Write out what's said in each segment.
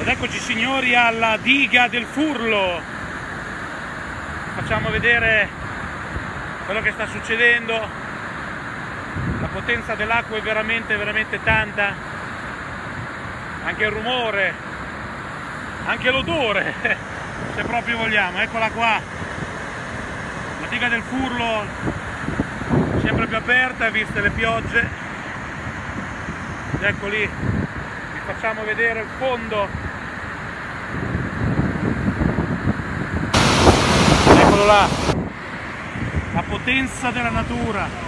Ed eccoci signori alla diga del Furlo. Facciamo vedere quello che sta succedendo. La potenza dell'acqua è veramente tanta, anche il rumore, anche l'odore se proprio vogliamo. Eccola qua, la diga del Furlo sempre più aperta viste le piogge. Ed ecco lì, vi facciamo vedere il fondo. Eccolo là, la potenza della natura.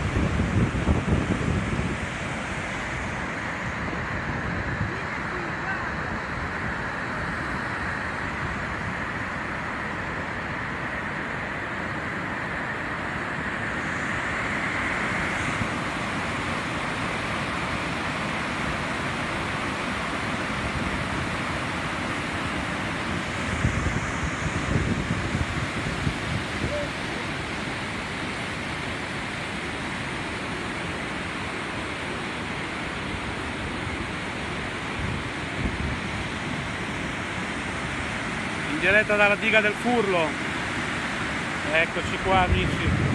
In diretta dalla diga del Furlo. Eccoci qua amici.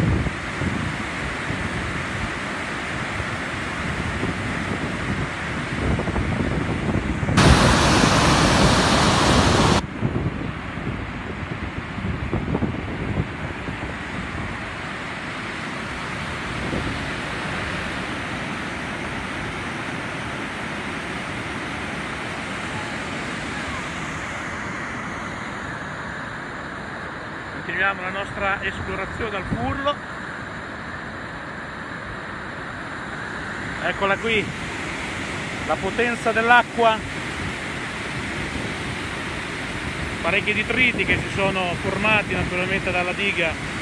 Continuiamo la nostra esplorazione al Furlo. Eccola qui, la potenza dell'acqua, parecchi detriti che si sono formati naturalmente dalla diga